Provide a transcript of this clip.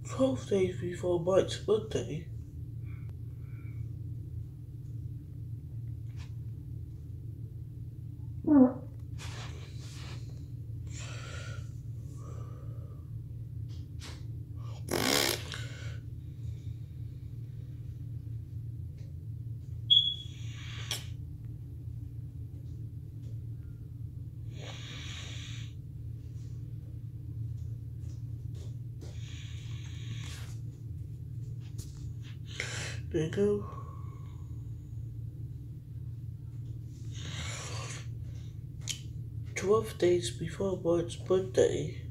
12 days before Mike's birthday. There you go. 12 days before Mike's birthday.